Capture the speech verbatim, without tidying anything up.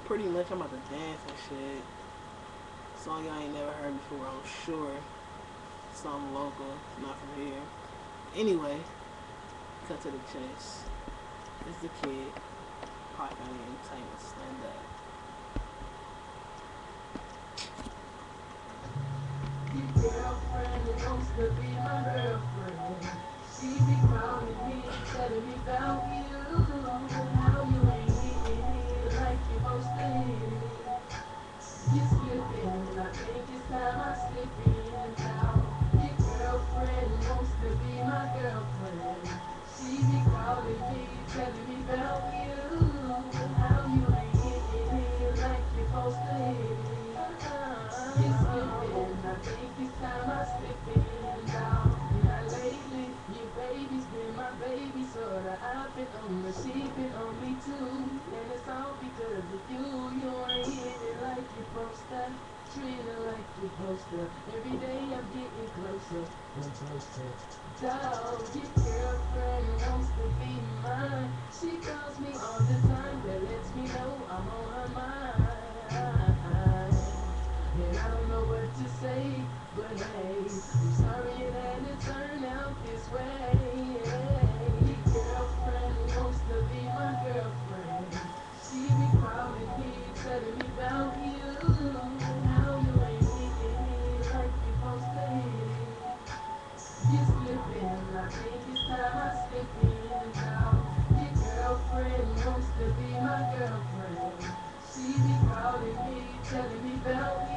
Pretty much, I'm about to dance and shit. Song y'all ain't never heard before, I'm sure. Some local, not from here. Anyway, cut to the chase. It's the kid. Hot Family Entertainment. Stand up. Your girlfriend who wants to be my girlfriend. She be calling me, telling me about you. How you ain't hitting it like you supposed to hit it. You slipping, I think it's time I slip in now. Your girlfriend wants to be my girlfriend. She be calling me, telling me about you. How you ain't hitting it like you supposed to hit it. You slipping, I think it's time I slip in now. Now lately, your baby's been my baby, sorta. I've been on her, she been on me too. And it's all because of you. You ain't hit it like you supposed to. Treat her like you supposed to. Every day I'm getting closer. Closer. Dog, your girlfriend wants to be mine. She calls me all the time. That lets me know I'm on her mind. And I don't know what to say, but hey, I'm sorry it had to turn out this way. Your girlfriend wants to be my girlfriend. She be calling me, telling me about you. How you ain't hitting it like you supposed to hit it. You slipping, I think it's time I slip in now. Your girlfriend wants to be my girlfriend. She be calling me, telling me about